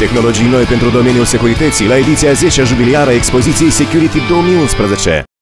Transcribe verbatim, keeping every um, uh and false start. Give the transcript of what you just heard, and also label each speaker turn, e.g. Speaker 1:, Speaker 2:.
Speaker 1: Tehnologii noi pentru domeniul securității la ediția zecea jubiliară a expoziției Security două mii unsprezece.